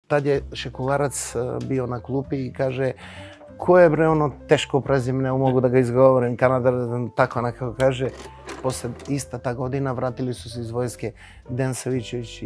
tad je Šekularac bio na klupi i kaže ko je bre ono teško prezime, ne mogu da ga izgovorim, Kanada, tako nekako kaže. Posle ista ta godina vratili su se iz vojske Dejan Savićević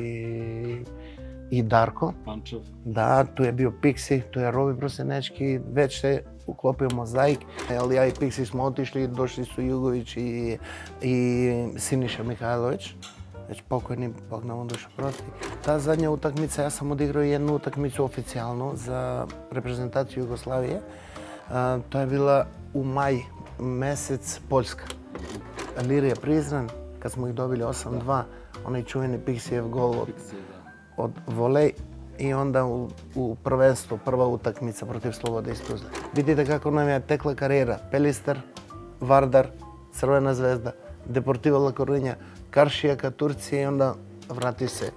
i Darko. Pančev. Da, tu je bio Pixi, tu je Robi Prosenečki, već se uklopio Mozaik. Ali ja i Pixi smo otišli, došli su Jugović i Siniša Mihajlović. Već pokojni, Bog nam dušu prosti. Ta zadnja utakmica, ja sam odigrao jednu utakmicu oficijalno za reprezentaciju Jugoslavije. To je bila u maj mesec Poljska. Ilirija Prizren, kad smo ih dobili 8-2, onaj čuveni Pixijev gol od volej i onda u prvenstvu prva utakmica protiv Slobode iz Tuzle. Vidite kako nam je tekla karijera. Pelister, Vardar, Crvena zvezda, Deportivo La Coruña, Karšijaka, Turcije i onda vrati se.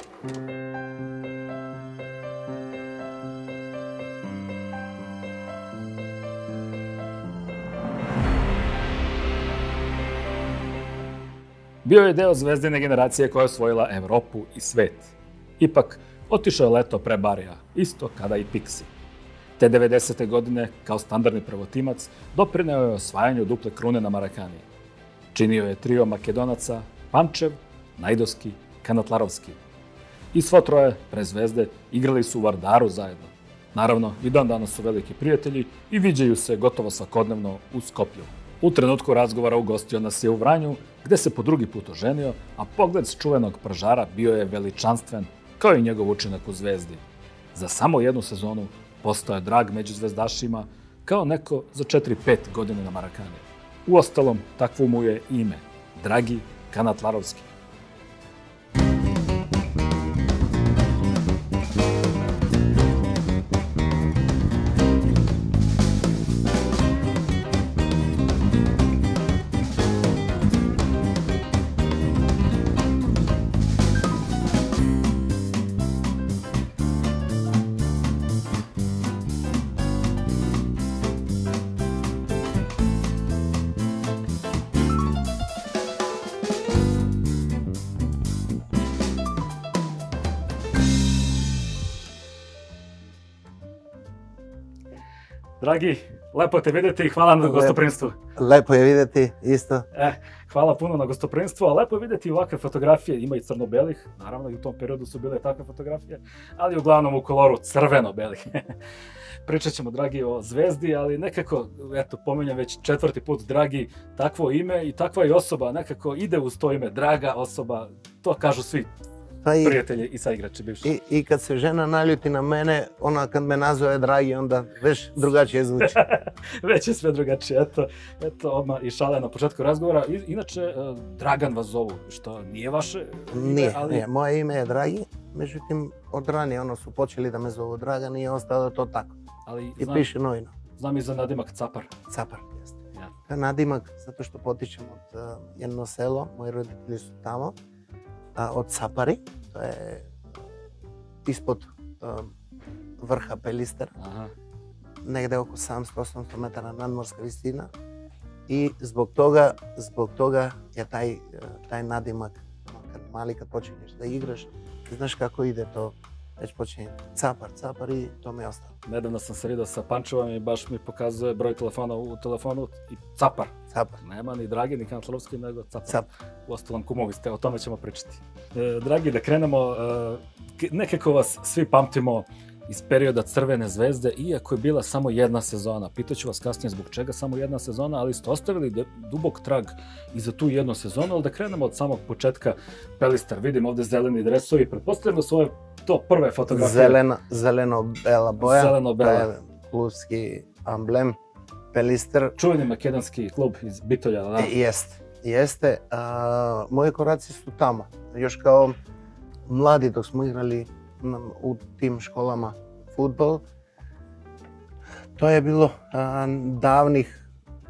Bio je deo zvezdine generacije koja je osvojila Evropu i svet. Ipak, otišao je leto pre Barija, isto kada i Pixi. Te 90. godine, kao standardni prvotimac, doprineo je osvajanju duple krune na Marakaniji. Činio je trio Makedonaca, Pančev, Najdovski, Kanatlarovski. I svo troje, pre Zvezde, igrali su u Vardaru zajedno. Naravno, i dan danas su veliki prijatelji i viđaju se gotovo svakodnevno u Skoplju. U trenutku razgovora ugostio nas je u Vranju, gde se po drugi put oženio, a pogled s čuvenog pržara bio je veličanstven, kao i njegov učinak u Zvezdi. Za samo jednu sezonu postao je drag među zvezdašima, kao neko za 4-5 godine na Marakani. Uostalom, takvo mu je ime, Dragi Kanatlarovski. Dragi, lepo te vidjeti i hvala na gostoprinstvu. Lepo je vidjeti, isto. Hvala puno na gostoprinstvu, a lepo je vidjeti ovakve fotografije. Ima i crno-belih, naravno i u tom periodu su bile takve fotografije, ali uglavnom u koloru crveno-belih. Pričat ćemo, Dragi, o Zvezdi, ali nekako, eto, pominjam već 4. put, Dragi, takvo ime i takva i osoba nekako ide uz to ime, draga osoba, to kažu svi prijatelji i saigrači bivši. I kad se žena naljuti na mene, ona kad me nazove Dragi, onda već drugačije zvuči. Već je sve drugačije, eto odmah i šale na početku razgovora. Inače, Dragan vas zovu, što nije vaše ime, ali... Nije, moje ime je Dragi, međutim, od ranije su počeli da me zovu Dragan i ostalo to tako. I piše novina. Znam i za nadimak Capar. Capar, jeste. Nadimak, zato što potičem od jedno selo, moji roditelji su tamo, od Capari, to je ispod vrha Pelister, negde oko 700-800 metara nadmorska visina i zbog toga je taj nadimak, mali kad počinješ da igraš, znaš kako ide to, već počinje Capar i to mi je ostalo. Nedavno sam se vidio sa Pančevom i baš mi pokazuje broj telefona u telefonu i Capar. Nema ni Dragi, ni Kanatlarovski, nego Capar. Uostalom, kumovi ste, o tome ćemo pričati. Dragi, da krenemo, nekako vas svi pamtimo iz perioda Crvene zvezde, iako je bila samo jedna sezona. Pitaću vas kasnije zbog čega samo jedna sezona, ali ste ostavili dubok trag i za tu jednu sezonu, ali da krenemo od samog početka. Pelister, vidim ovde zeleni dresovi, pretpostavljamo su ove to prve fotografije. Zeleno-bela boja, to je klubski amblem, Pelister. Čuveni makedonski klub iz Bitolja, da? Jeste. Moji koraci su tamo. Još kao mladi dok smo igrali u tim školama fudbal. To je bilo davnih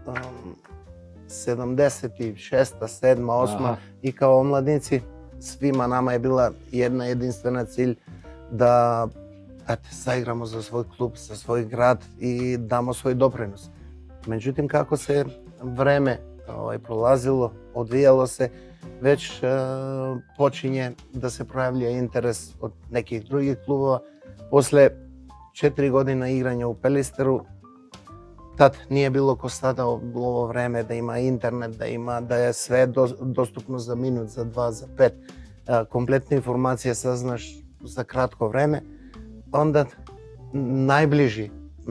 76. 7. 8. i kao omladnici svima nama je bila jedna jedinstvena cilj da zaigramo za svoj klub, za svoj grad i damo svoj doprinos. Međutim, kako se vreme prolazilo, odvijalo se, već počinje da se pojavlja interes od nekih drugih klubova. Posle 4 godina igranja u Pelisteru, tad nije bilo ko sada u ovo vreme da ima internet, da je sve dostupno za minut, za 2, za 5. Kompletne informacije saznaš za kratko vreme. Onda najbliži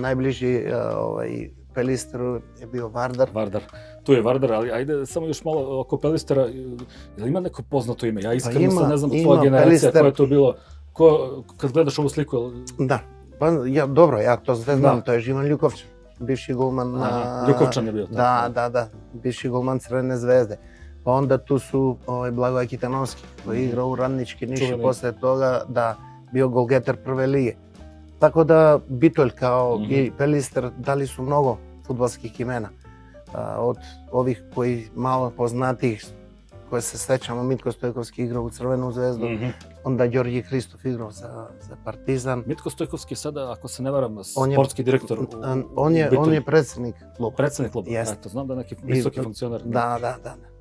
Pelisteru je bio Vardar. Tu je Vardar, ali ajde samo još malo oko Pelistera. Je li ima neko poznato ime? Ja iskreno sad ne znam tvoja generacija koja je to bilo. Kad gledaš ovu sliku... Da, dobro, ja to sve znam, to je Živan Ljukovčan, bivši golman. Ljukovčan je bio. Da, bivši golman Crvene zvezde. Pa onda tu su Blagoje Kitanovski, koji je igrao u Radnički Niš i posle toga bio golgeter prve lige. Tako da Bitolj kao i Pelister dali su mnogo fudbalskih imena. Od ovih koji malo poznatih, koje se sećamo, Mitko Stojkovski igrao u Crvenu zvezdu, onda Đorđe Hristof igrao za Partizan. Mitko Stojkovski sada, ako se ne varam, sportski direktor u On je predsjednik kluba. Predsjednik kluba, eto, znam da je neki visoki funkcionar. Da.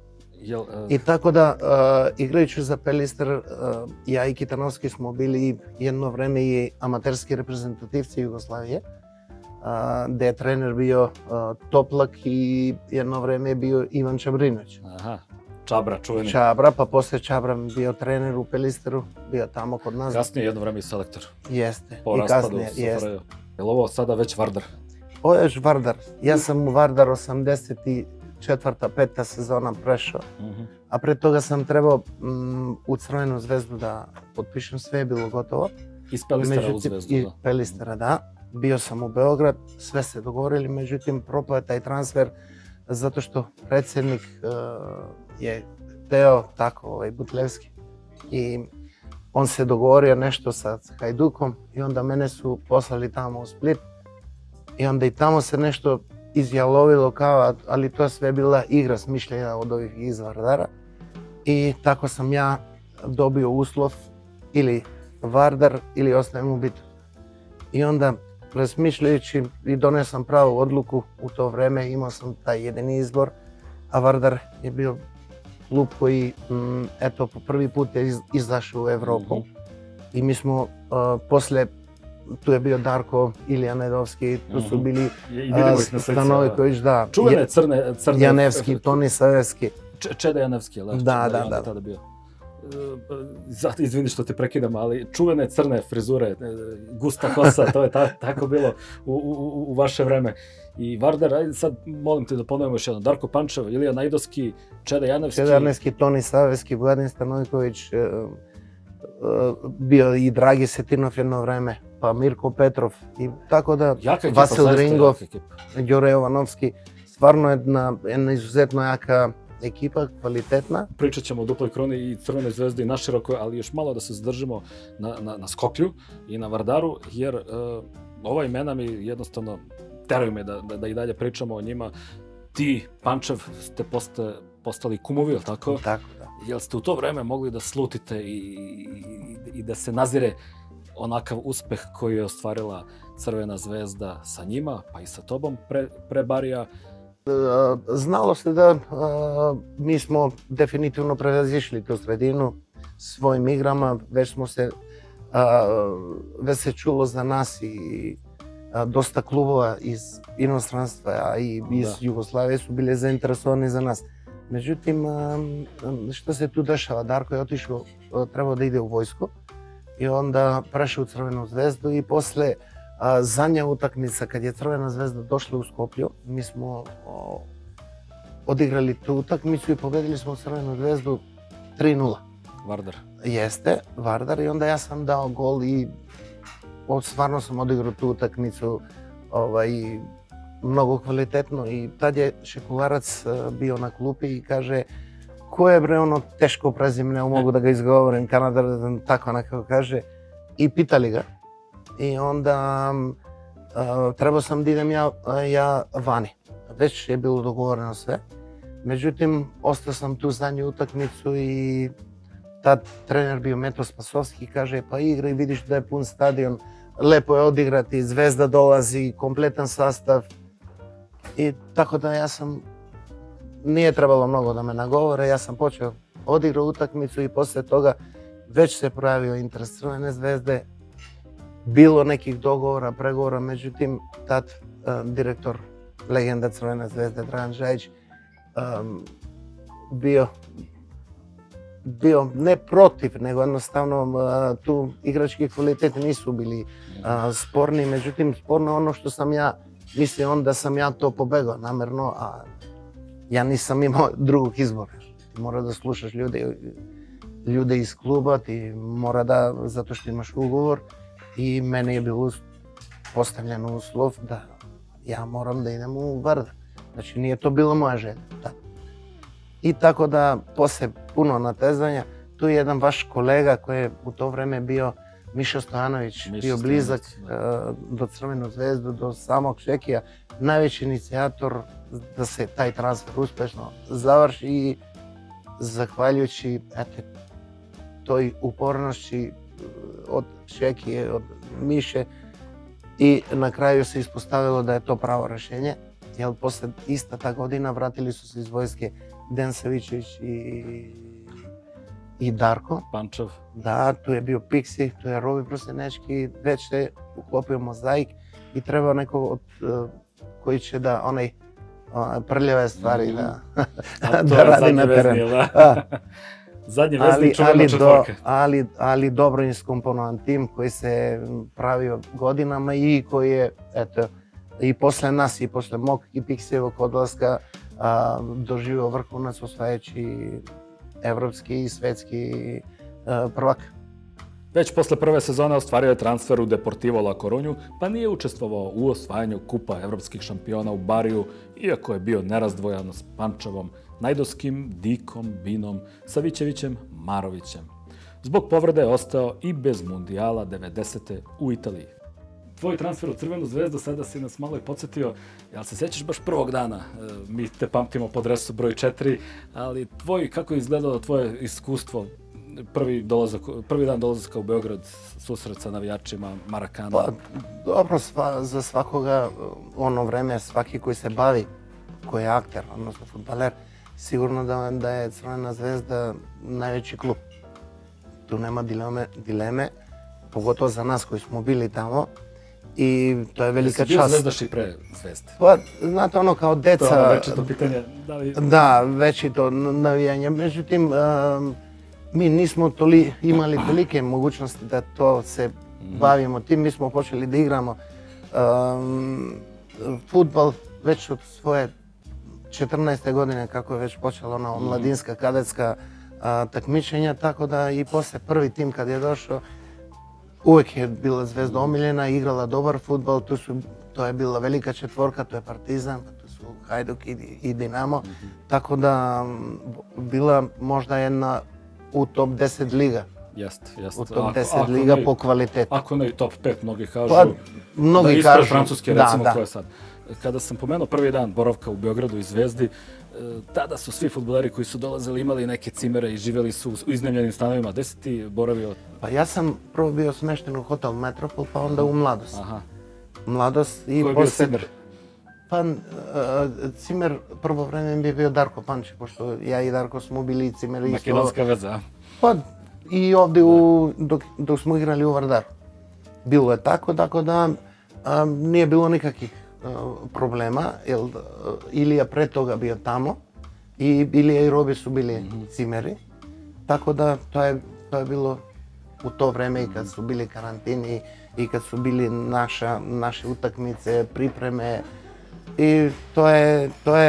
I tako da, igrajući za Pelister, ja i Kitanovski smo bili jedno vreme i amaterski reprezentativci Jugoslavije, gde je trener bio Toplak i jedno vreme je bio Ivan Čabrinović. Aha, Čabra, čuveni. Čabra, pa posle Čabra bio trener u Pelisteru, bio tamo kod nas. Kasnije jedno vreme i selektor. Jeste, i kasnije, jeste. Je li ovo sada već Vardar? Ovo je već Vardar. Ja sam u Vardar 84. 5. sezona prešao, a pre toga sam trebao u Crvenu zvezdu da potpišem, sve je bilo gotovo. Iz Pelistera u zvezdu, da. Iz Pelistera, da. Bio sam u Beograd, sve se dogovorili, međutim propao je taj transfer zato što predsjednik je hteo tako, Butlevski, i on se dogovorio nešto sa Hajdukom i onda mene su poslali tamo u Split i onda i tamo se nešto izjalovilo kao, ali to sve bila igra smišljena od ovih iz Vardara i tako sam ja dobio uslov ili Vardar ili ostajem u Bitolju. I onda razmišljajući i donio sam pravu odluku u to vreme, imao sam taj jedini izbor, a Vardar je bio klub koji eto po prvi put je izašao u Evropu i mi smo posle, tu je bio Darko, Ilija Nedovski, tu su bili Stanoviković, da, čuvene crne Janevski, Toni Savevski. Čeda Janevski, je li? Da. Izvini što te prekidam, ali čuvene crne frizure, gusta kosa, to je tako bilo u vaše vreme. I Vardar, ajde sad molim te da ponovimo još jedno, Darko Pančev, Ilija Najdovski, Čeda Janevski. Čeda Janevski, Toni Savevski, Vladin Stanoviković, bio i Dragi Setinov jedno vreme, pa Mirko Petrov i tako da Vasil Ringov, Đure Jovanovski, stvarno jedna izuzetno jaka ekipa, kvalitetna. Pričat ćemo o Duploj kroni i Crvenoj zvezdi i naširoko, ali još malo da se zadržimo na Skoklju i na Vardaru, jer ova imena mi jednostavno teraju me da i dalje pričamo o njima. Ti, Pančev, ste postali kumovi, je li tako? Tako, da. Jel ste u to vreme mogli da slutite i da se nazire onakav uspeh koji je ostvarila Crvena zvezda sa njima, pa i sa tobom pre Barija? Znalo se da mi smo definitivno prevazišli tu sredinu svojim igrama, već se čulo za nas i dosta klubova iz inostranstva, a i iz Jugoslavije su bili zainteresovani za nas. Međutim, što se tu dešava? Darko je otišao, trebao da ide u vojsku i onda prešao u Crvenu zvezdu i posle zadnja utakmica kad je Crvena zvezda došla u Skoplju, mi smo odigrali tu utakmicu i pobedili smo Crvenu zvezdu 3:0. Vardar. Jeste, Vardar, i onda ja sam dao gol i stvarno sam odigrao tu utakmicu mnogo kvalitetno i tad je Šekularac bio na klupi i kaže ko je bre ono teško prezime, ne mogu da ga izgovorim, Kanadar, tako nekako kaže, i pitali ga. I onda trebao sam da idem ja vani. Već je bilo dogovoreno sve. Međutim, ostao sam tu zadnju utakmicu i tad trener bio Meto Spasovski i kaže pa igraj, vidiš da je pun stadion, lepo je odigrati, Zvezda dolazi, kompletan sastav. I tako da nije trebalo mnogo da me nagovore, ja sam počeo odigrao utakmicu i poslije toga već se pojavio interes Crvene zvezde. Bilo nekih dogovora, pregovora, međutim, tad direktor legenda Crvene zvezde Dragan Žajić bio ne protiv, nego jednostavno tu igrački kvaliteti nisu bili sporni, međutim sporno je ono što sam ja mislio onda da sam ja to pobegao namjerno, a ja nisam imao drugog izbora. Ti mora da slušaš ljude iz kluba, ti mora da, zato što imaš ugovor i meni je bilo postavljen uslov da ja moram da idem u Varda. Znači nije to bilo moja želja. I tako da poslije puno natezanja, tu je jedan vaš kolega koji je u to vrijeme bio Miša Stojanović, bio blizak do Crvenu zvezdu, do samog Šekija, najveći inicijator da se taj transfer uspješno završi i zahvaljujući toj upornosti od Šekije, od Miše i na kraju se ispostavilo da je to pravo rješenje, jer poslije ista ta godina vratili su se iz vojske Dejan Savičević i Darko. Pančev. Da, tu je bio Pixi, tu je Robi Prosenečki, već se uklopio Mozaik i treba neko koji će da onaj prljave stvari da radi na terenu. Zadnji vezni čuvena četvorka. Ali dobro iskomponovan tim koji se pravio godinama i koji je, eto, i posle nas i posle mog i Pixijevog odlaska doživio vrhunac osvajajući evropski i svetski prvak. Već posle prve sezone ostvario je transfer u Deportivo La Corunju, pa nije učestvovao u osvajanju kupa evropskih šampiona u Bariju, iako je bio nerazdvojan s Pančevom, Najdovskim, Dikom, Binom, Savićevićem, Marovićem. Zbog povrede je ostao i bez mundijala 90. u Italiji. Tvoj transfer u Crvenu zvezdu, sada si nas malo i podsjetio, jel se sjećaš baš prvog dana? Mi te pamtimo po dresu broj 4, ali kako je izgledalo tvoje iskustvo? Prvi dan dolazaka u Beograd, susret sa navijačima, Marakana? Pa, dobro, za svakoga ono vreme, svaki koji se bavi, koji je akter, odnosno fudbaler, sigurno da je Crvena zvezda najveći klub. Tu nema dileme, pogotovo za nas koji smo bili tamo. I to je velika čast. Jesi bio zvezdaš i pre zvezde? Pa, znate, ono kao deca... To je ono večito pitanje. Da, večito navijanje. Međutim, mi nismo imali tolike mogućnosti da to se bavimo tim. Mi smo počeli da igramo fudbal već od svoje 14. godine, kako je već počela ona mladinska, kadetska takmičenja, tako da i posle prvi tim kad je došao, uvijek je bila Zvezda omiljena, igrala dobar fudbal, to je bila velika četvorka, to je Partizan, to su Hajduk i Dinamo, tako da bila možda jedna u top 10 liga. Jeste. U top 10 liga po kvalitetu. Ako ne i top 5, mnogi kažu. Pa, mnogi ispred kažu. Francuske, recimo, ko je sad. Kada sam pomenuo prvi dan boravka u Beogradu i Zvezdi, tada su svi fudbaleri koji su dolazili imali neke cimere i živjeli su u iznajmljenim stanovima. Gde si ti boravio? Pa ja sam prvo bio smešten u Hotel Metropol, pa onda u Mladost. Aha. Mladost i Ko je bio cimer? Pa cimer prvo vreme bi bio Darko Pančić, pošto ja i Darko smo bili cimeri isto. Makedonska veza. Pa i ovdje dok smo igrali u Vardaru. Bilo je tako da nije bilo nikakvih problema, jer Ilija pre toga bio tamo i Ilija i Robi su bili cimeri, tako da to je bilo u to vreme i kad su bili karantini i kad su bili naše utakmice, pripreme i to je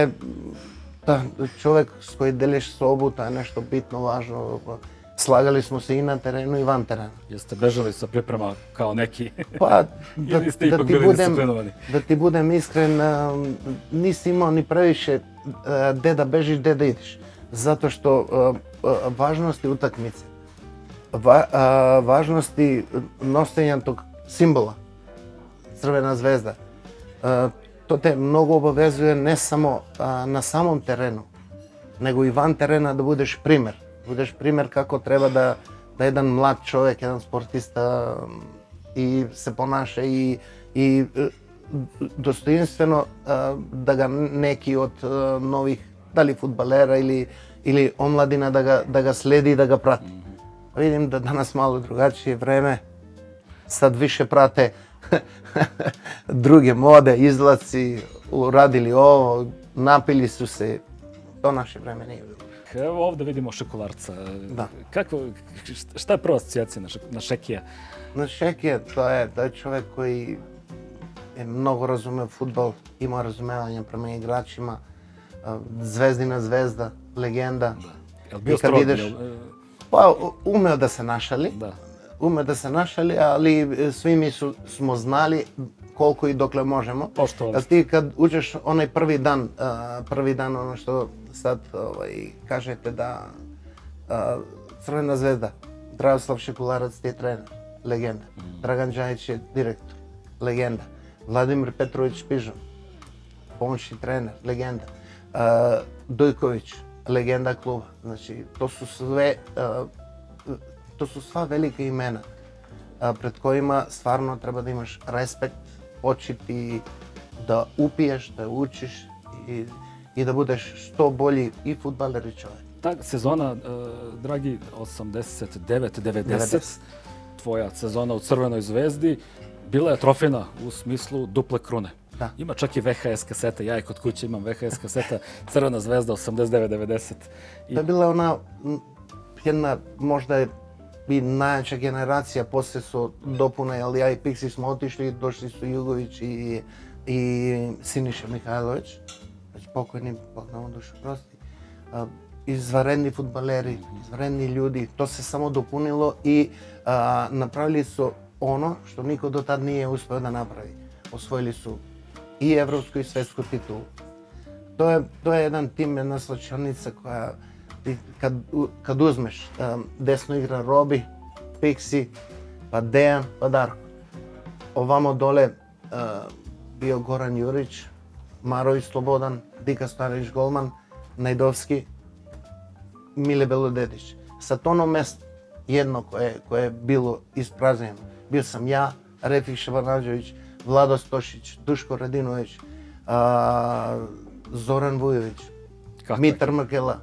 čovjek s koji deliš sobu, to je nešto bitno važno. Slagali smo se i na terenu i van terena. Jeste bežali sa priprema kao neki? Pa, da ti budem iskren, nisi imao ni previše gde da bežiš, gde da ideš. Zato što važnosti utakmice, važnosti nosenja tog simbola, Crvena zvezda, to te mnogo obavezuje ne samo na samom terenu, nego i van terena da budeš primer. Budeš primjer kako treba da jedan mlad čovjek, jedan sportista i se ponaša i dostojinstveno da ga neki od novih, da li fudbalera ili omladina da ga sledi i da ga prati. Vidim da danas malo drugačije vreme, sad više prate druge mode, izlasci, uradili ovo, napili su se, to naše vreme nije bilo. Evo ovdje vidimo Šekularca. Da. Šta je prva asocijacija na Šekija? Na Šekija to je čovjek koji je mnogo razumeo fudbal, ima razumevanje prema igračima, zvezdina zvezda, legenda. Jel bio strog? Pa umeo da se našali. Umeo da se našali, ali svi mi smo znali koliko i dokle možemo. Poštovali. Ti kad uđeš onaj prvi dan ono što sad kažete da Crvena zvezda, Dragoslav Šekularac ti je trener, legenda. Dragan Đajić je direktor, legenda. Vladimir Petrović Pižon, pomoćni trener, legenda. Dojković, legenda kluba. Znači, to su sva velika imena pred kojima stvarno treba da imaš respekt, početi da upiješ, da učiš i da budeš što bolji i fudbaler i čovjek. Ta sezona, dragi, 89-90, tvoja sezona u Crvenoj zvezdi, bila je trofejna u smislu duple krune. Da. Ima čak i VHS kasete, ja i kod kuće imam VHS kaseta Crvena zvezda 89-90. To je bila ona jedna možda i najjača generacija, poslije su dopune, ali ja i Pixi smo otišli, došli su Jugović i Siniša Mihajlović, znači pokojni, Bog na dušu prosti. Izvanredni fudbaleri, izvanredni ljudi, to se samo dopunilo i napravili su ono što niko do tad nije uspio da napravi. Osvojili su i evropsku i svjetsku titulu. To je jedan tim, jedna slačionica koja, kad uzmeš desno igra Robi, Pixi, pa Dejan, pa Darko. Ovamo dole bio Goran Jurić, Marović Slobodan, Dika Starić golman, Najdovski, Mile Belodedić. Sad ono mesto jedno koje je bilo ispraznjeno. Bio sam ja, Refik Šebanadžović, Vlado Stošić, Duško Radinović, Zoran Vujović, Mitar Mrkela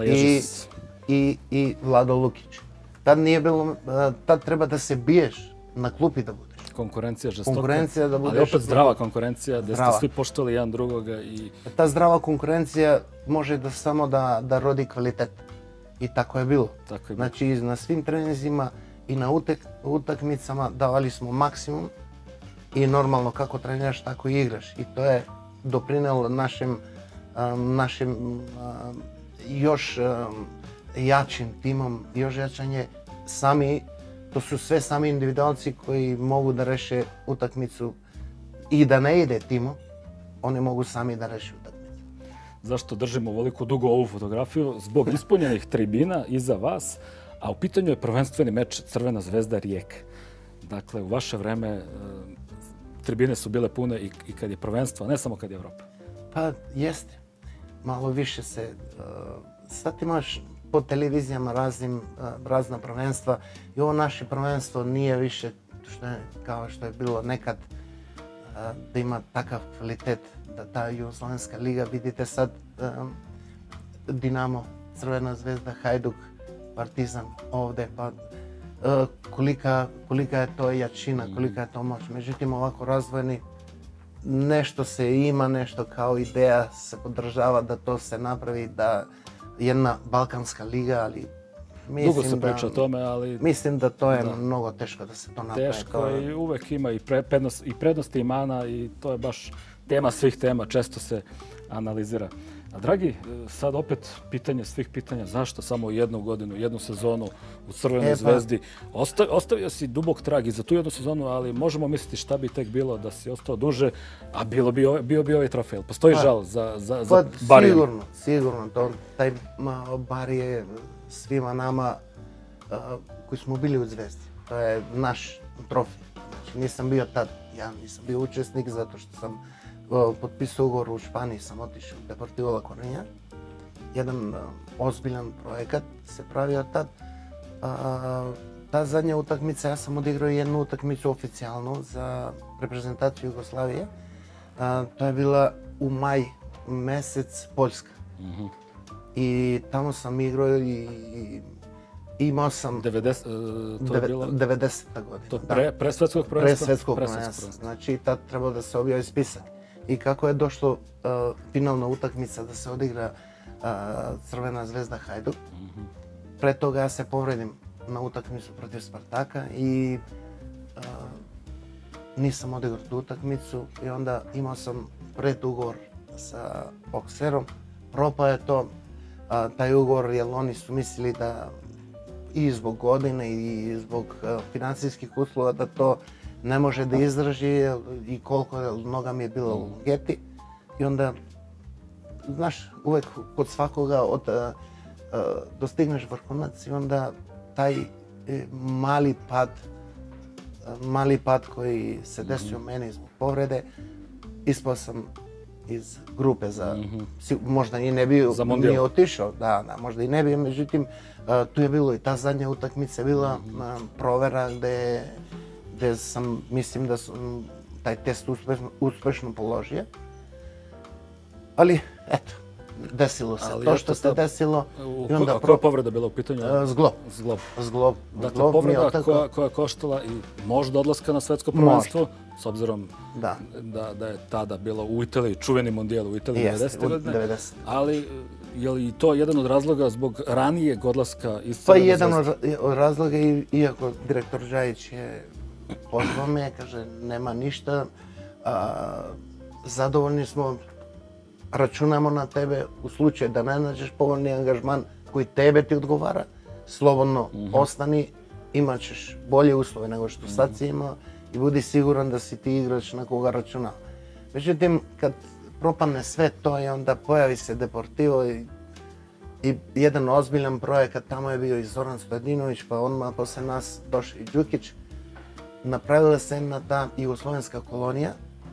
i Vlado Lukić. Tad nije bilo, tad treba da se biješ na klupi da budeš. Konkurencija žestoka, konkurencija da budeš, ali opet zdrava konkurencija, da ste svi poštovali jedan drugoga. Ta zdrava konkurencija može samo da rodi kvalitet. I tako je bilo. Znači na svim treninzima i na utakmicama davali smo maksimum i normalno kako treniraš tako i igraš. I to je doprinelo našim još jačim timom, još jačanje sami. To su sve sami individualci koji mogu da reše utakmicu i da ne ide timu, oni mogu sami da reše utakmicu. Zašto držimo ovoliko dugo ovu fotografiju? Zbog ispunjenih tribina iza vas, a u pitanju je prvenstveni meč Crvena zvezda Rijeka. Dakle, u vaše vreme tribine su bile pune i kad je prvenstvo, ne samo kad je Evropa. Pa jeste. Malo više se... Sad imaš po televizijama razna prvenstva i ovo naše prvenstvo nije više kao što je bilo nekad da ima takav kvalitet da ta Jugoslovenska liga, vidite sad Dinamo, Crvena zvezda, Hajduk, Partizan ovdje, pa kolika je to jačina, kolika je to moć. Međutim, ovako razvojeni nešto se ima, nešto kao ideja se podržava da to se napravi, da jedna balkanska liga, ali dugo se priča o tome, ali... Mislim da to je mnogo teško da se to napravi. Teško i uvek ima i prednosti i mana i to je baš tema svih tema, često se analizira. A dragi, sad opet pitanje svih pitanja, zašto samo jednu godinu, jednu sezonu u Crvenoj zvezdi? Ostavio si dubok trag i za tu jednu sezonu, ali možemo misliti šta bi tek bilo da si ostao duže, a bio bi ovaj trofej. Postoji žal za Barijom? Sigurno. Taj Bari je svima nama koji smo bili u Zvezdi. To je naš trofej. Znači, nisam bio tad, ja nisam bio učesnik zato što sam potpisao ugovor u Španiji, sam otišao u Deportivo La Coruña. Jedan ozbiljan projekat se pravio tad. Ta zadnja utakmica, ja sam odigrao jednu utakmicu oficijalnu za reprezentaciju Jugoslavije. To je bila u maj mesec Poljska. I tamo sam igrao i imao sam... 90, to je bilo... 90. godina. To pre svetskog prvenstva? Pre svetskog prvenstva. Znači, tad trebalo da se objavi spisak. I kako je došlo finalna utakmica da se odigra Crvena zvezda Hajduk. Pre toga ja se povredim na utakmicu protiv Spartaka i nisam odigrao tu utakmicu i onda imao sam predugovor sa bokserom. Propao je to, taj ugovor, jer oni su mislili da i zbog godine i zbog financijskih uslova da to ne može da izdrži i koliko noga mi je bilo u geti. I onda, znaš, uvek kod svakoga dostigneš vrhunac i onda taj mali pad koji se desio meni zbog povrede, ispao sam iz grupe za, možda i ne bi nije otišao, da, možda i ne bi, međutim, tu je bilo i ta zadnja utakmica, bila provera gde sam, mislim da sam taj test uspešno položio. Ali, eto, desilo se to što se desilo. Koja je povreda bila u pitanju? Zglob. Dakle, povreda koja je koštala i možda odlaska na svetsko prvenstvo, s obzirom da je tada bilo u Italiji, čuveni mondijal u Italiji 90. godine. Ali je li to jedan od razloga zbog ranijeg odlaska iz Crvene zvezde? Pa jedan od razloga, iako direktor Džajić je pozvao me, kaže nema ništa, zadovoljni smo, računamo na tebe u slučaju da ne nađeš povoljni angažman koji tebe ti odgovara, slobodno ostani, imat ćeš bolje uslove nego što sad si imao i budi siguran da si ti igrač na koga računao. Međutim, kad propadne sve to i onda pojavi se Deportivo i jedan ozbiljan projekat, tamo je bio i Zoran Stojadinović, pa odmah posle nas došao i Đukić, napravila se jedna ta jugoslovenska kolonija.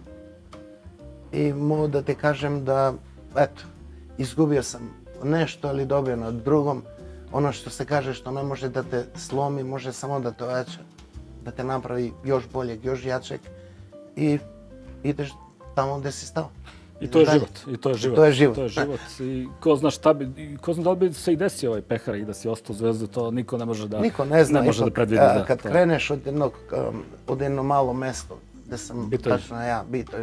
I mogu da ti kažem da, eto, izgubio sam nešto, ali dobio na drugom. Ono što se kaže što ne može da te slomi, može samo da te ojača, da te napravi još boljeg, još jačeg i ideš tamo gde si stao. I to je život. I to je život. To je život. To je život. I ko zna da li bi se i desio ovaj pehar i da si ostao u Zvezdu, to niko ne može da predvidi. Kad kreneš od jedno malo mesto, gde sam tačno ja, Bitolj,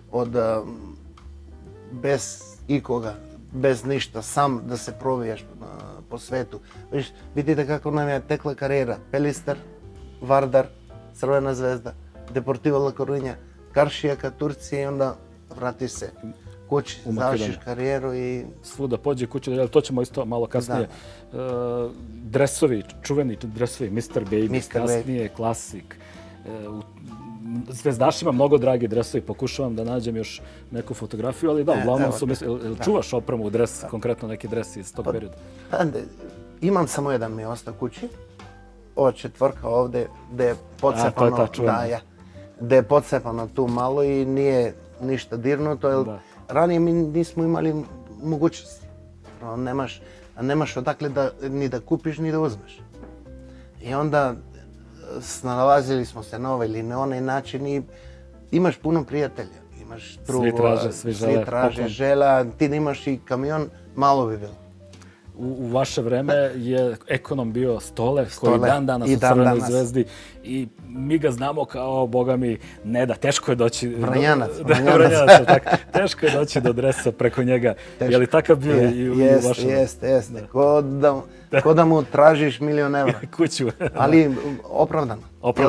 bez ikoga, bez ništa, sam da se provijaš po svetu. Vidite kako nam je tekla karijera. Pelister, Vardar, Crvena zvezda, Deportivo La Coruña, Karšijaka, Turcija i onda vratiš se kući, završiš karijeru i... Svuda pođe kući, to ćemo isto malo kasnije. Dresovi, čuveni dresovi, Mr. Baby, kasnije klasik. Zvezdašima mnogo dragi dresovi, pokušavam da nađem još neku fotografiju, ali da, uglavnom su čuvaš opremu u dres, konkretno neki dres iz tog perioda? Imam samo jedan mi je ostao kući, ova četvrka ovde gde je pocepano, gde je pocepano tu malo i nije ništa dirnuto, jer ranije mi nismo imali mogućnosti. Nemaš odakle ni da kupiš ni da uzmeš. I onda snalazili smo se na ovaj ili na onaj način i imaš puno prijatelja, imaš drugova, svi traže, žela, ti da imaš i kamion, malo bi bilo. U vaše vreme je ekonom bio Stole, koji dan danas u Crvenoj zvezdi i mi ga znamo kao, boga mi, ne da, teško je doći... Vranjanac. Teško je doći do dresa preko njega. Je li takav bio i u vašem? Jeste. Ko da mu tražiš €1.000.000. Kuću. Ali opravdano.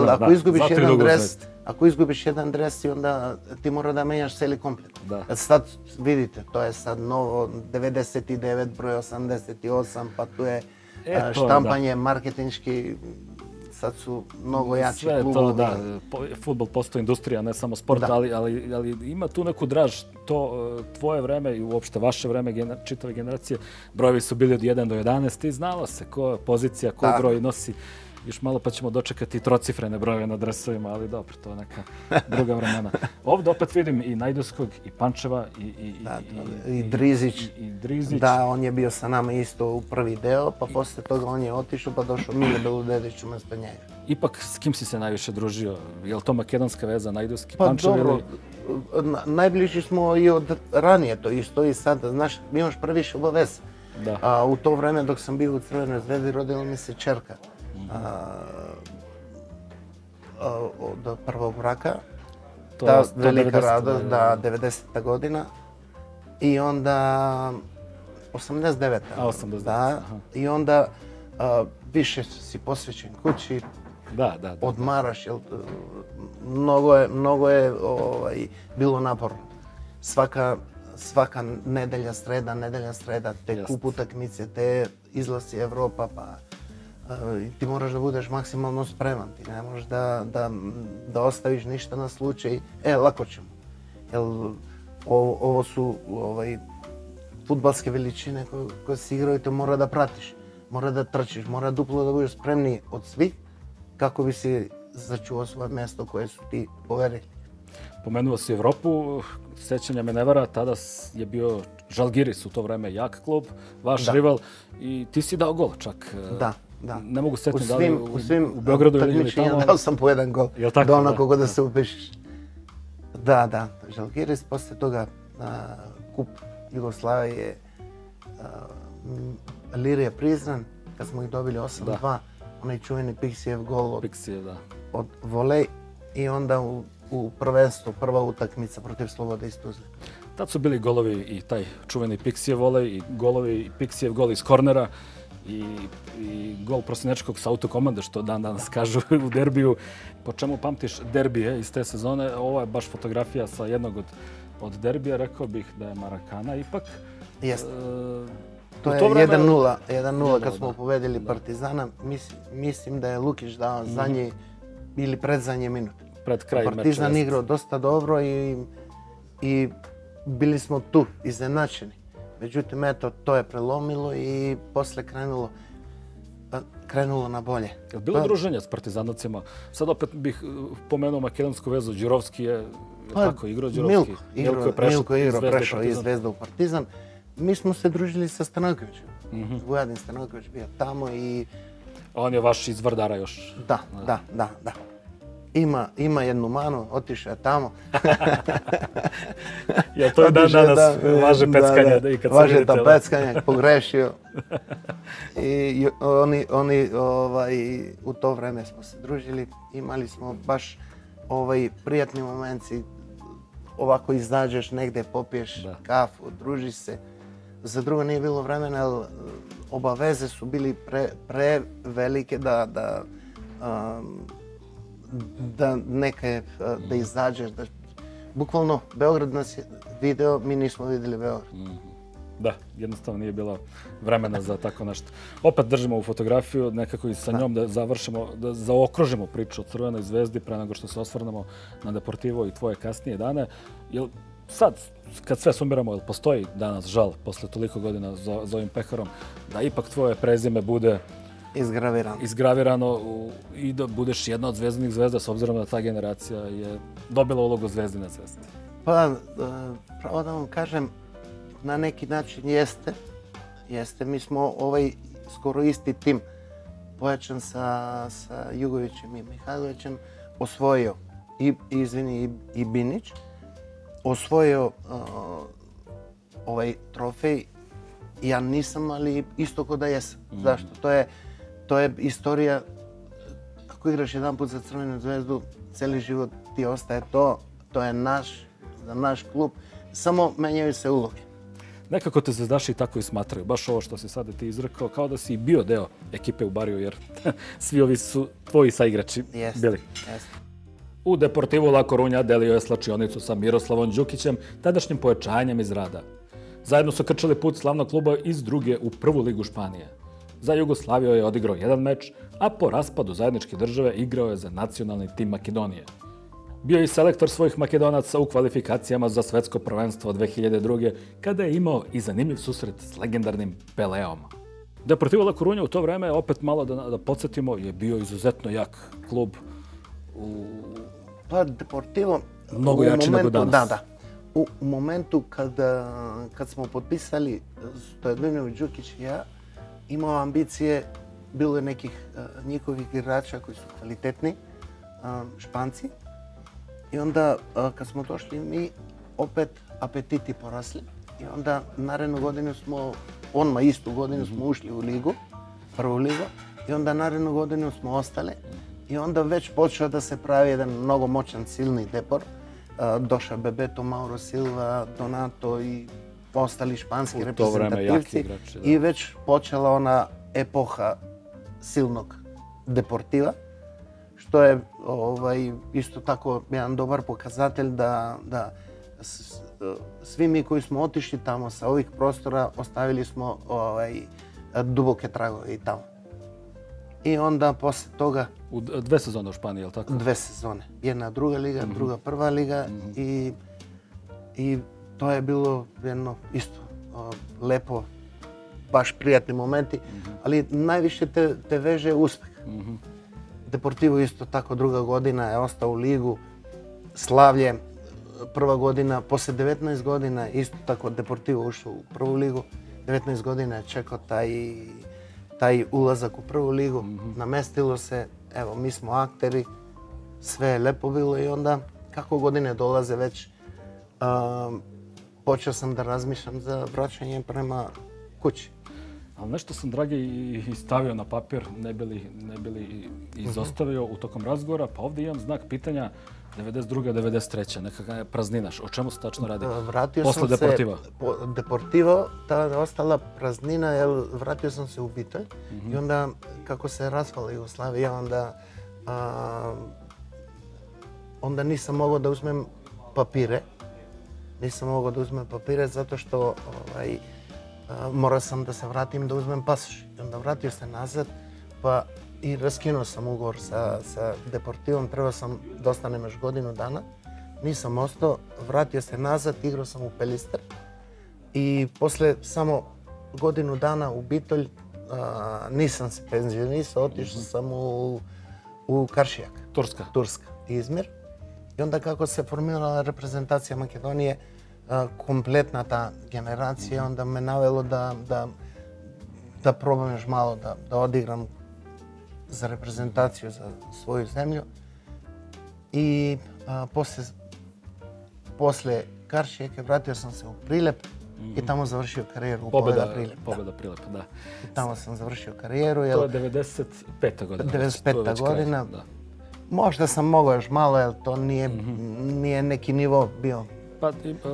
Ako izgubiš jedan dres i onda ti mora da menjaš celi komplet. Sad vidite, to je sad novo 99, broj 88, pa tu je štampanje, marketinški, sad su mnogo jači klubovi. Sve to, da, fudbal postoji industrija, ne samo sport, ali ima tu neku draž. To tvoje vreme i uopšte vaše vreme, čitave generacije, brojevi su bili od 1 do 11 i znalo se koja pozicija, koji broj nosi. Još malo pa ćemo dočekati trocifrene brojeve na dresovima, ali dobro, to je neka druga vremena. Ovdje opet vidim i Najdovskog, i Pančeva, i Drizić. Da, on je bio sa nama isto u prvi deo, pa posle toga on je otišao pa došao Mile Beludedić umjesto njega. Ipak s kim si se najviše družio? Je li to makedonska veza, Najdovski, Pančev? Pa dobro, najbliži smo i od ranije to isto i sad, znaš, mi imaš previše obaveza. Da. U to vreme dok sam bio u Crvenoj Zvezdi rodila mi se ćerka od prvog braka. Ta velika radost, da, 90. godina. I onda 89. Da, i onda više si posvećen kući, odmaraš, mnogo je bilo naporno. Svaka nedelja sreda, te kup utakmice, te izlasci Evropa, pa ti moraš da budeš maksimalno spreman, ti ne možeš da ostaviš ništa na slučaj, lako ćemo. Ovo su fudbalske veličine koje se igraju i to mora da pratiš, mora da trčiš, mora duplo da budeš spremniji od svih kako bi si začuvao svoje mjesto koje su ti poverili. Pomenuo si Evropu, sjećanja me ne vara, tada je bio Žalgiris u to vreme jak klub, vaš rival i ti si dao gol čak. Da. Ne mogu setiti da li u Beogradu ili tamo. Dao sam po jedan gol, da onako god da se upišiš. Da, Žalgiris, posle toga kup Jugoslavije, Ilirija Prizren, kad smo ih dobili 8-2, onaj čuveni Pixijev gol od volej i onda u prvenstvu, prva utakmica protiv Slobode iz Tuzle. Tad su bili golovi i taj čuveni Pixijev volej i golovi i Pixijev gol iz kornera i gol Prosinečkog sa autokomande, što danas kažu u derbiju. Po čemu pamtiš derbije iz te sezone? Ovo je baš fotografija sa jednog od derbija, rekao bih da je Marakana ipak. Jeste. To je 1-0 kad smo pobedili Partizana. Mislim da je Lukić dao zadnji ili predzadnji minut. Pred kraj meča. Partizan igrao dosta dobro i bili smo tu, iznenačeni. Međutim, eto, to je prelomilo i posle krenulo na bolje. Je li bilo druženja s Partizanovcima? Sad opet bih pomenuo makedonsku vezu. Đirovski je tako igrao? Milko je prešao iz Zvezda u Partizan. Mi smo se družili sa Stanojkovićem. Vujadin Stanojković bio tamo i... On je vaš iz Vardara još? Da. Ima jednu manu, otišao je tamo. Ja, to je danas važe peckanja. Važe ta peckanja, pogrešio. I oni u to vreme smo se družili, imali smo baš prijatni momenti. Ovako izađeš negde, popiješ kafu, družiš se. Za drugo nije bilo vremena, jer obaveze su bili prevelike da izađeš. Bukvalno, Beograd nas je video, mi nismo vidjeli Beograd. Da, jednostavno nije bilo vremena za tako nešto. Opet držimo u fotografiju, nekako i sa njom da završimo, da zaokružimo priču o Crvenoj Zvezdi pre nego što se osvrnemo na Deportivo i tvoje kasnije dane. Sad, kad sve sumiramo, jel postoji danas žal posle toliko godina za ovim peharom, da ipak tvoje prezime bude izgravirano i da budeš jedna od zvezdanih zvezda, s obzirom da ta generacija je dobila ulogu Zvezdine zvezde? Pa, pravo da vam kažem, na neki način jeste. Mi smo skoro isti tim, pojačan sa Jugovićem i Mihajlovićem, osvojio i Binić, osvojio ovaj trofej. Ja nisam, ali isto ko da jesam. Zašto? To je istorija, ako igraš jedan put za Crvenu Zvezdu, cijeli život ti ostaje to. To je za naš klub. Samo menjaju se uloge. Nekako te zvezdaši tako i smatraju. Baš ovo što si sada ti izrekao, kao da si bio deo ekipe u Bariju, jer svi ovi su tvoji saigrači bili. U Deportivu La Coruña delio je slačionicu sa Miroslavom Đukićem, tadašnjim pojačanjem iz Rada. Zajedno su krčali put slavnog kluba iz druge u prvu ligu Španije. Za Jugoslaviju je odigrao jedan meč, a po raspadu zajedničke države igrao je za nacionalni tim Makedonije. Bio je i selektor svojih Makedonaca u kvalifikacijama za svetsko prvenstvo 2002. kada je imao i zanimljiv susret s legendarnim Peleom. Deportivo La Coruña u to vreme, opet malo da podsjetimo, je bio izuzetno jak klub. Pa Deportivo... Mnogo jači nego danas. Da. U momentu kad smo potpisali Stojadinović, Đukić i ja, imao ambicije, bilo je nekih njihovih igrača koji su kvalitetni, Španci. I onda kad smo došli mi, opet apetiti porasli. I onda narednu godinu smo Odmah istu godinu smo ušli u ligu, prvu ligu, i onda narednu godinu smo ostali. I onda već počeo da se pravi jedan mnogo moćan, silni Depor. Došao Bebeto, Mauro Silva, Donato i ostali španski reprezentativci. I već počela ona epoha silnog Deportiva, što je isto tako jedan dobar pokazatelj da svi mi koji smo otišli tamo sa ovih prostora ostavili smo duboke tragove i tamo. I onda poslije toga... U 2 sezone u Španiji, je li tako? 2 sezone. Jedna druga liga, druga prva liga i to je bilo jedno isto lepo, baš prijatni momenti, ali najviše te veže uspeh. Deportivo isto tako druga godina je ostao u ligu, slavlje prva godina, poslije 19 godina isto tako Deportivo ušao u prvu ligu, 19 godina je čekao taj ulazak u prvu ligu, namestilo se, evo mi smo akteri, sve je lepo bilo i onda kako godine dolaze već počeo sam da razmišljam za vraćanje prema kući. Ali nešto sam, dragi, i stavio na papir, ne bi li izostavio u tokom razgovora, pa ovdje imam znak pitanja 92. 93. Nekakva je praznina. O čemu se tačno radi? Posle Deportiva? Deportivo, ta ostala praznina, jer vratio sam se u obitelj i onda kako se raspala Jugoslavija, onda nisam mogao da uzmem papire. Nisam mogao da uzmem papire zato što morao sam da se vratim da uzmem pasoš. I onda vratio se nazad pa i raskinuo sam ugovor sa Deportivom. Trebao sam da ostanem još godinu dana. Nisam ostao, vratio se nazad, igrao sam u Pelister. I posle samo godinu dana u obitelj nisam se penzionisao, otišao sam u Karšijak. Turska, Izmir. I onda kako se formirala reprezentacija Makedonije, kompletna ta generacija, onda me navelo da probam još malo da odigram za reprezentaciju za svoju zemlju. I posle Karšijeke vratio sam se u Prilep i tamo završio karijeru u Pobjeda Prilep. Pobjeda Prilep, da. I tamo sam završio karijeru. To je 95. godina. 95. godina. Možda sam mogao još malo, jer to nije neki nivo bio pa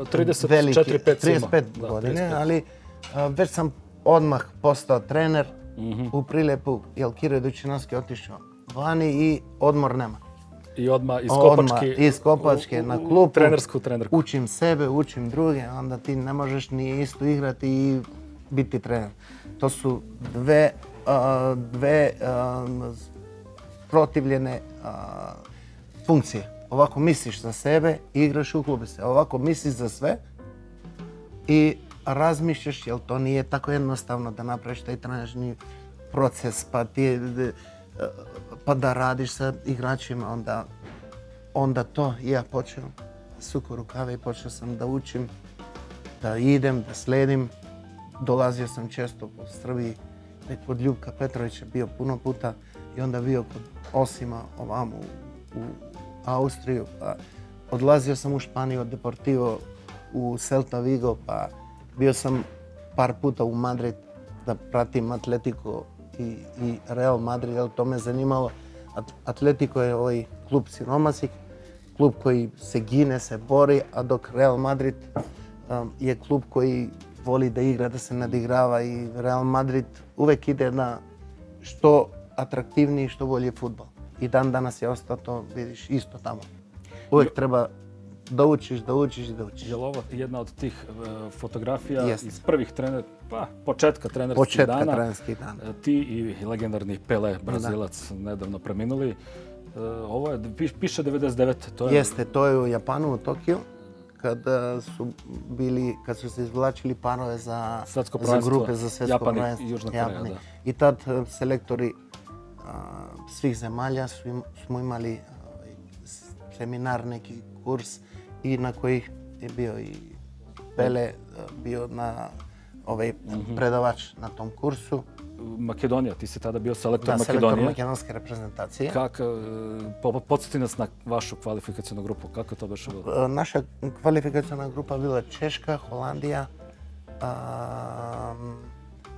35 godine, ali već sam odmah postao trener u Prilepu, jer Kiro Dučinovski otišao vani i odmor nema. I odmah iz Kopačke na klubu. Trenersku. Učim sebe, učim druge, onda ti ne možeš ni isto igrati i biti trener. To su dve protivljene funkcije. Ovako misliš za sebe i igraš u klubu se. Ovako misliš za sve i razmišljaš, jer to nije tako jednostavno da napraviš taj trenažni proces pa da radiš sa igračima. Onda to i ja počeo suku rukave i počeo sam da učim, da idem, da sledim. Dolazio sam često po Srbiji, kod Ljubka Petrovića bio puno puta i onda bio kod Osima ovamo u Austriju, pa odlazio sam u Španiju od Deportivo u Celta Vigo, pa bio sam par puta u Madrid da pratim Atletico i Real Madrid, jer to me zanimalo. Atletico je ovaj klub siromasih, klub koji se gine, se bori, a dok Real Madrid je klub koji voli da igra, da se nadigrava i Real Madrid uvek ide na što atraktivniji, što bolji fudbal. I dan danas je ostao to, vidiš, isto tamo. Uvijek treba da učiš. Je li ovo jedna od tih fotografija iz prvih početka trenerskih dana? Ti i legendarni Pele, Brazilac, nedavno preminuli. Ovo je, piše 99. Jeste, to je u Japanu, u Tokiju, kad su se izvlačili parove za grupe za svjetsko prvenstvo. Japan i Južna Koreja, da. I tad selektori svih zemalja smo imali seminar, neki kurs i na koji je bio i Pele, bio predavač na tom kursu. Makedonija, ti si tada bio selektor Makedonije. Da, selektor makedonske reprezentacije. Podsjeti nas na vašu kvalifikacijnu grupu, kako je to baš bilo? Naša kvalifikacijna grupa bila Češka, Holandija,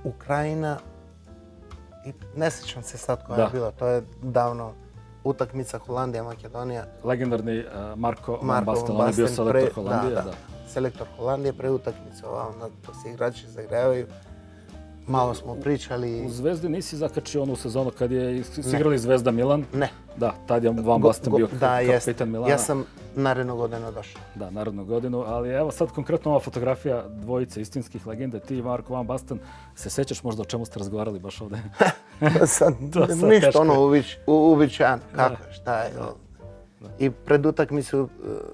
Ukrajina i ne sjećam se sad koja je bila, to je davno utakmica Holandija-Makedonija. Legendarni Marko van Basten, on je bio selektor Holandije. Da. Selektor Holandije pre utakmice, dok se igrači zagravaju. Malo smo pričali. U Zvezdi nisi zakačio onu sezonu kad je igrali Zvezda Milan? Ne. Da, tad je Van Basten bio kapitan Milana. Ja sam narednu godinu došao. Da, narednu godinu, ali evo sad konkretno ova fotografija dvojice istinskih legende, ti i Marko van Basten, se sećaš možda o čemu ste razgovarali baš ovde? Ništa uobičajeno, kako, šta je. I pred utakmicu,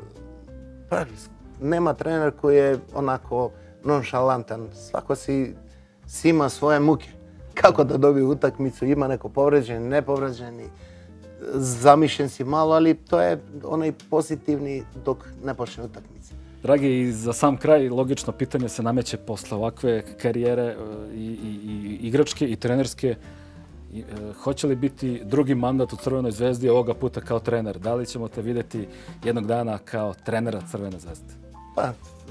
nema trener koji je onako nonšalantan, svako si ima svoje muke. Kako da dobije utakmicu, ima neko povređeni, nepovređeni, zamišljen si malo, ali to je onaj pozitivni dok ne počne utakmica. Dragi, za sam kraj logično pitanje se nameće posle ovakve karijere i igračke i trenerske. Hoće li biti drugi mandat u Crvenoj zvezdi ovoga puta kao trener? Da li ćemo te vidjeti jednog dana kao trenera Crvene zvezde? Pa,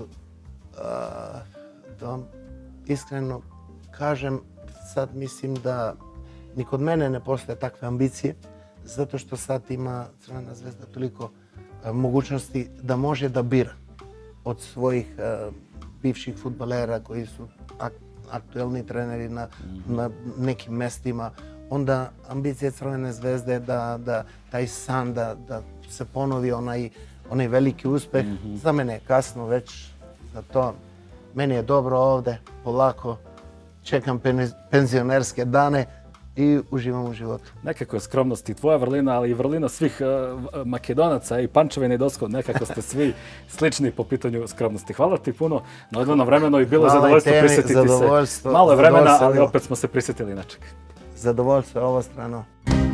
da iskreno kažem, sad mislim da ni kod mene ne postoje takve ambicije, zato što sad ima Crvena zvezda toliko mogućnosti da može da bira od svojih bivših fudbalera koji su aktuelni treneri na nekim mestima. Onda ambicija Crvene zvezde da taj san, da se ponovi onaj veliki uspeh. Za mene je kasno već za to. Meni je dobro ovde, polako čekam penzionerske dane i uživam u životu. Nekako je skromnost i tvoja vrlina, ali i vrlina svih Makedonaca i Pančevina i Doskov. Nekako ste svi slični po pitanju skromnosti. Hvala ti puno na odvojenom vremenu i bilo je zadovoljstvo prisjetiti se. Malo je vremena, ali opet smo se prisjetili nečeg. Zadovoljstvo je ovo strano.